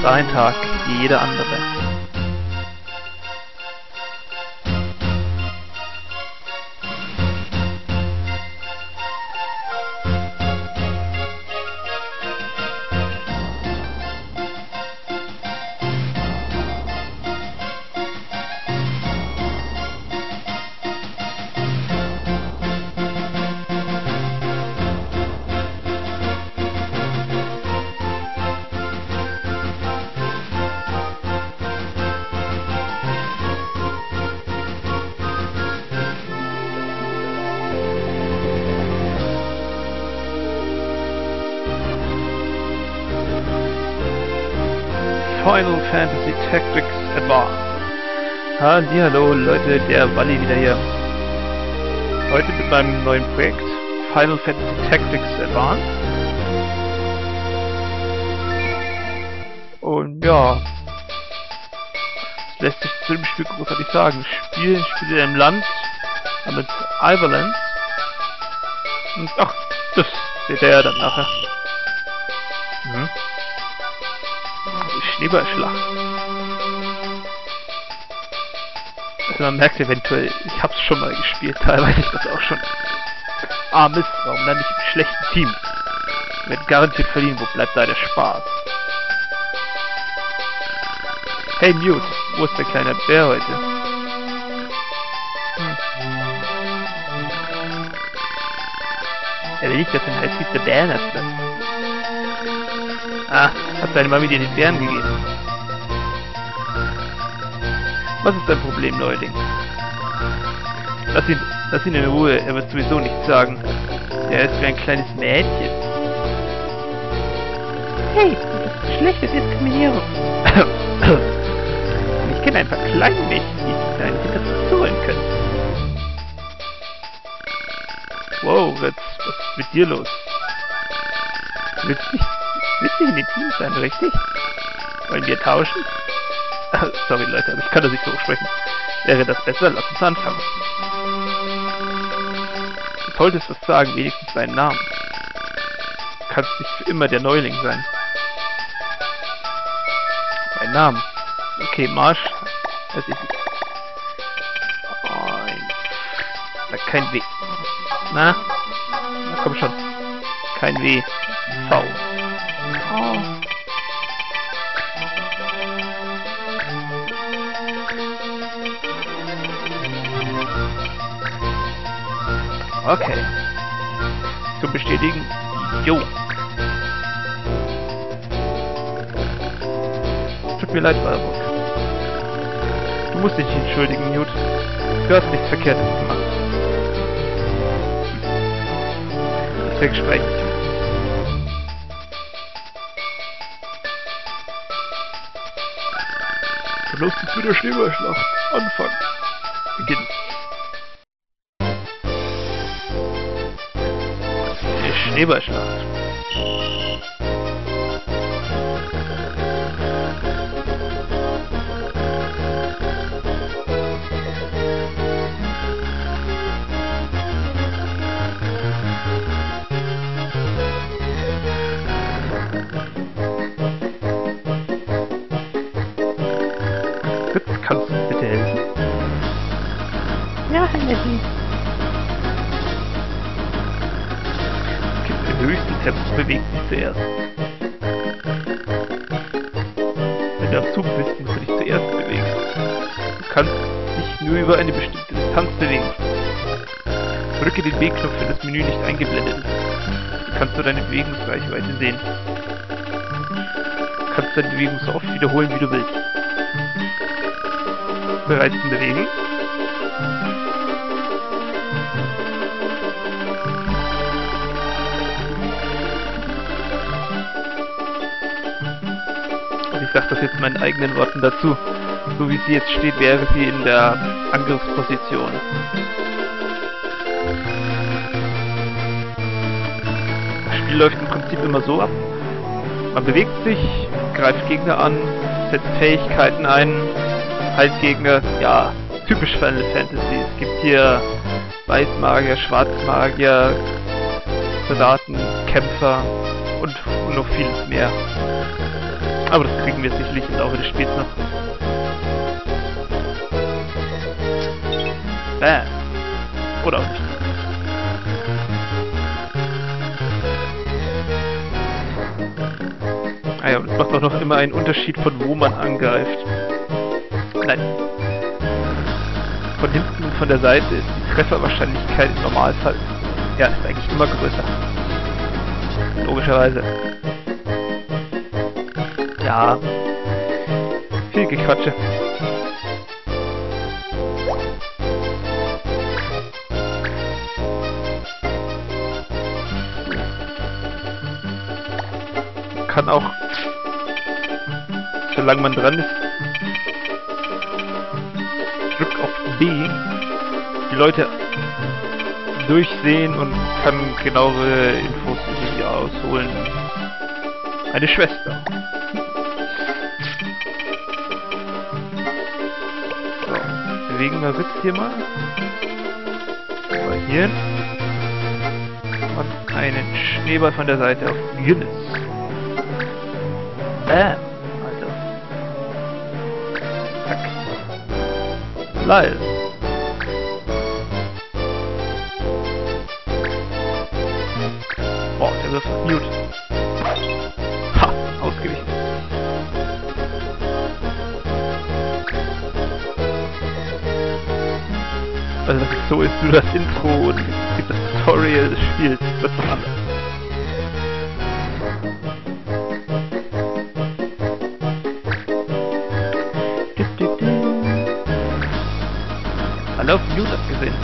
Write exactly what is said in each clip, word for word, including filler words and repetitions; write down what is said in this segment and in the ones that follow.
ist ein Tag wie jeder andere. Final Fantasy Tactics Advance. Hallihallo Leute, der Walli wieder hier. Heute mit meinem neuen Projekt Final Fantasy Tactics Advance. Und ja, das lässt sich zu dem Spiel großartig sagen. Spiel, spielt in einem Land namens Iverlands. Und ach, das seht ihr ja dann nachher. Mhm. Schneeballschlacht. Also man merkt eventuell, ich hab's schon mal gespielt, teilweise ich das auch schon. Ah Mist, warum dann nicht im schlechten Team? Wir werden garantiert verlieren, wo bleibt da der Spaß? Hey Mute, wo ist der kleine Bär heute? Hm. Er will nicht, dass ein heiß der Bär ist. Ah, hat seine Mami dir den Bären gegeben? Was ist dein Problem, Neuling? Lass ihn, lass ihn in Ruhe, er wird sowieso nichts sagen. Er ist wie ein kleines Mädchen. Hey, das ist schlechte Diskriminierung. Ich kenne ein paar kleine Mädchen, die deine Kinder zuhören können. Wow, Ritz, was ist mit dir los? Du willst nicht Willst du in den Team sein, richtig? Wollen wir tauschen? Sorry Leute, aber ich kann das nicht so sprechen. Wäre das besser? Lass uns anfangen. Du solltest was sagen, wenigstens deinen Namen. Du kannst nicht für immer der Neuling sein. Dein Name. Okay, Marsch. Das ist... Oh, da kein W. Na? Na komm schon. Kein W. V. Oh. Okay. Zu bestätigen. Jo. Tut mir leid, Walburg. Du musst dich nicht entschuldigen, Newt. Du hast nichts Verkehrtes gemacht. Das wäre Gespräch. Los uns mit der Schneeballschlacht. Anfangen. Beginnen. Die Schneeballschlacht. Kannst du bitte helfen? Ja, Handy. Es gibt den höchsten Tempus, bewegt sich zuerst. Wenn du am Zug bist, musst du dich zuerst bewegen. Du kannst dich nur über eine bestimmte Distanz bewegen. Drücke den W-Knopf, wenn das Menü nicht eingeblendet ist. Du kannst nur deine Bewegungsreichweite sehen. Du kannst deine Bewegung so oft wiederholen, wie du willst. Bereit zum Bewegen? Und ich sage das jetzt in meinen eigenen Worten dazu. So wie sie jetzt steht, wäre sie in der Angriffsposition. Das Spiel läuft im Prinzip immer so ab. Man bewegt sich, greift Gegner an, setzt Fähigkeiten ein, heilt Gegner, ja, typisch Final Fantasy. Es gibt hier Weißmagier, Schwarzmagier, Soldaten, Kämpfer und und noch vieles mehr. Aber das kriegen wir sicherlich im Laufe des Spiels noch. Bam. Oder auch nicht. Ah ja, und es macht auch noch immer einen Unterschied, von wo man angreift. Nein. Von hinten und von der Seite ist die Trefferwahrscheinlichkeit im Normalfall, ja, ist eigentlich immer größer. Logischerweise. Ja. Viel Gequatsche. Man kann auch, solange man dran ist, drück auf B, die Leute durchsehen und kann genauere Infos über sie ausholen. Eine Schwester. So, bewegen wir Sitz hier mal. Mal hier hin. Und einen Schneeball von der Seite auf Guinness. Bam! Also. Zack. Lyle. Boah, der wirft Mute. Ha! Ausgewichen. Also, dass es so ist, nur das Intro und das Tutorial des Spiels. Das ist doch anders. Alle auf Mute abgesehen.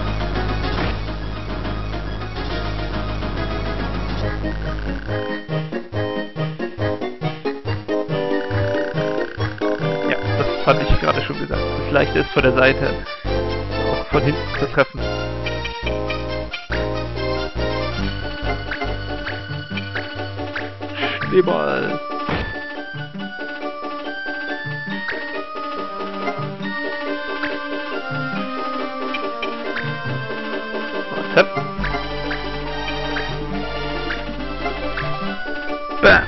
Ja, das fand ich gerade schon gesagt. Das Leichte ist von der Seite auch von hinten zu treffen. Schneeball. Zap. Bam.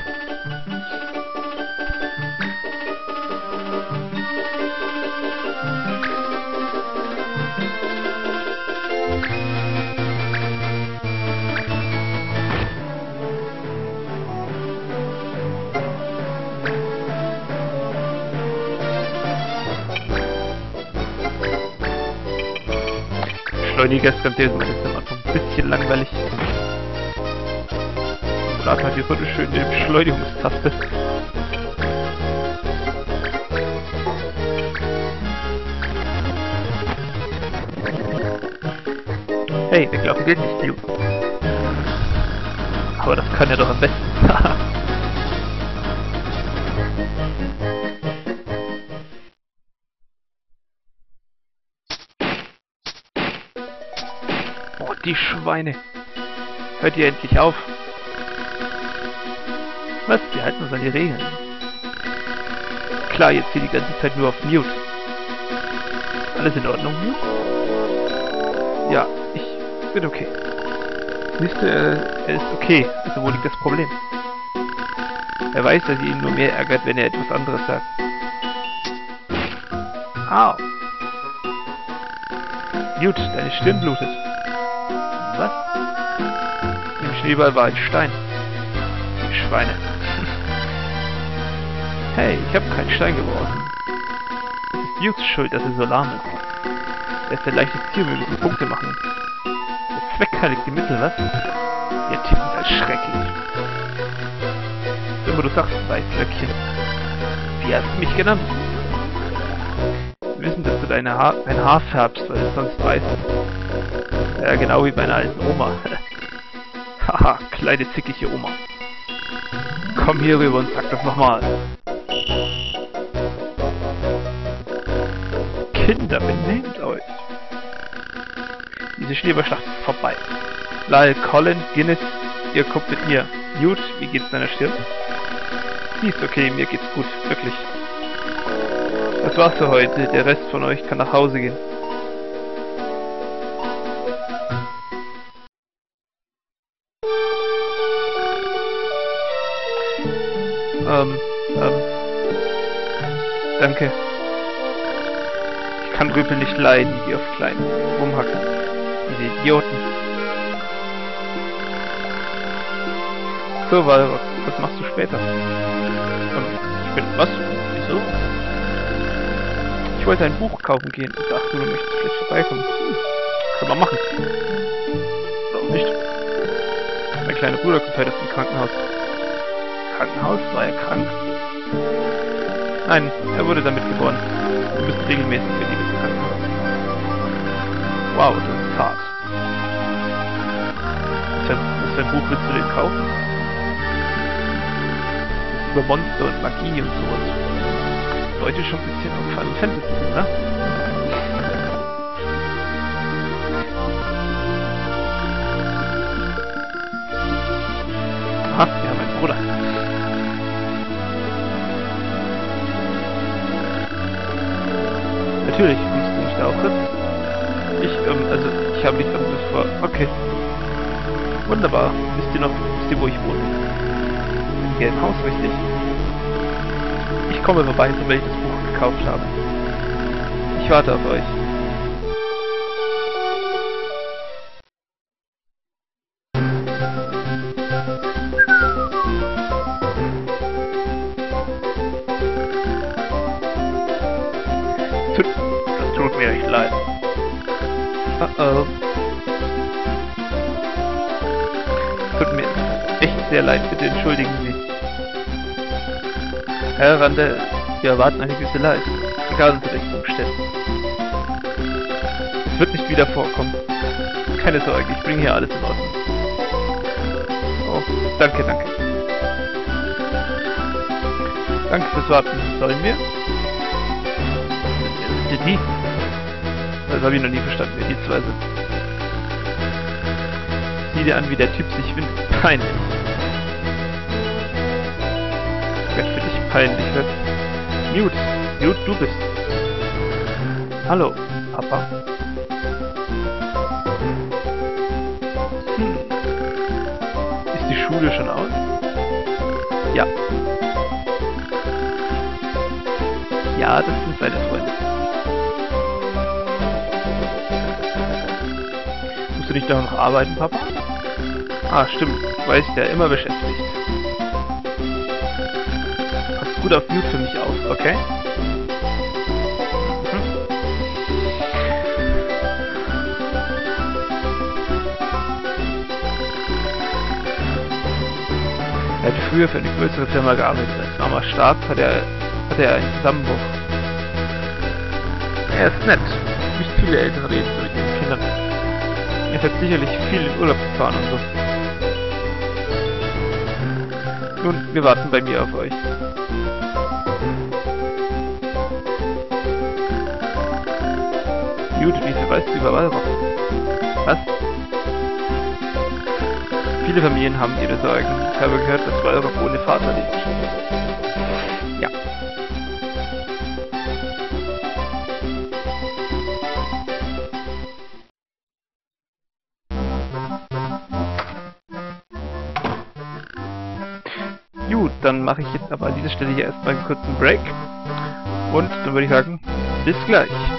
Beschleuniger ist ganz ehrlich, das ist einfach ein bisschen langweilig. Gerade hat hier so eine schöne Beschleunigungstaste. Hey, wir glauben geht nicht, Duke. Aber das kann er doch am besten. Oh, die Schweine. Hört ihr endlich auf? Was? Wir halten uns an die Regeln. Klar, jetzt hier die ganze Zeit nur auf Mute. Alles in Ordnung, Mute? Ja, ich bin okay. Siehst du, er, er ist okay. Also wo liegt das Problem? Er weiß, dass ihn nur mehr ärgert, wenn er etwas anderes sagt. Au! Mute, deine Stirn blutet. Was? Im Schneeball war ein Stein. Die Schweine. Hey, ich habe keinen Stein geworfen. Es ist Dukes Schuld, dass er so lahm ist. Er ist ein leichtes Ziel, wir müssen Punkte machen. Der Zweck heiligt die Mittel, was? Ihr Typen seid schrecklich. Immer du sagst, Weißlöckchen. Wie hast du mich genannt? Wir wissen, dass du deine Haar, dein Haar färbst, weil es sonst weiß ist. Ja, genau wie bei einer alten Oma. Haha, kleine zickige Oma. Komm hier rüber und sag das nochmal. Kinder, benehmt euch. Diese Schneeballschlacht ist vorbei. Lyle, Colin, Guinness, ihr kommt mit mir. Mute, wie geht's deiner Stirn? Sie ist okay, mir geht's gut, wirklich. Das war's für heute, der Rest von euch kann nach Hause gehen. Ähm, ähm. Danke. Ich kann Rüpel nicht leiden, die auf kleinen rumhacken. Diese Idioten. So, Walrock, was machst du später? Ähm, ich bin... Was? Wieso? Ich wollte ein Buch kaufen gehen und dachte, du möchtest vielleicht vorbeikommen. Hm, können wir machen. Warum nicht? Mein kleiner Bruder kommt heute aus dem Krankenhaus. Krankenhaus? War er krank? Nein, er wurde damit geboren. Wir müssen regelmäßig mit ihm ins Krankenhaus. Wow, das ist hart. Was für ein Buch willst du denn kaufen? Das ist über Monster und Magie und sowas. Leute schon ein bisschen auf Final Fantasy, ne? Aha, ja, mein Bruder. Natürlich, kommst du nicht auch hin? Ich, ähm, also, ich habe nichts anderes vor. Okay. Wunderbar. Wisst ihr noch, wisst ihr, wo ich wohne? Im gelben Haus, richtig? Ich komme vorbei, sobald ich das Buch gekauft habe. Ich warte auf euch. Tut, das tut mir echt leid. Uh oh. Tut mir echt sehr leid, bitte entschuldigen Sie. Herr Randall, wir erwarten eine gewisse Leistung, egal unter welchen Umständen. Es wird nicht wieder vorkommen. Keine Sorge, ich bringe hier alles in Ordnung. Oh, danke, danke. Danke fürs Warten. Sollen wir? Die, die? Das habe ich noch nie verstanden, wer die zwei sind. Sieh dir an, wie der Typ sich findet. Peinlich. Wenn für dich peinlich wird. Newt. Newt, du bist. Hallo, Papa. Hm. Ist die Schule schon aus? Ja. Ja, das sind seine Freunde. Musst du nicht da noch arbeiten, Papa? Ah, stimmt. Du weißt ja, immer beschäftigt. Pass gut auf Mute für mich auf, okay? Mhm. Er hat früher für eine größere Firma gearbeitet. Als Mama starb, hat er, hat er einen Zusammenbruch. Er ist nett. Nicht viele Eltern reden so mit ihren Kindern. Er hat sicherlich viel in Urlaub gefahren und so. Nun, wir warten bei mir auf euch. Gut, wie viel weißt du über Walrock? Was? Viele Familien haben ihre Sorgen. Ich habe gehört, dass Walrock ohne Vater lebt. Ja. Gut, dann mache ich jetzt aber an dieser Stelle hier erstmal einen kurzen Break. Und dann würde ich sagen, bis gleich.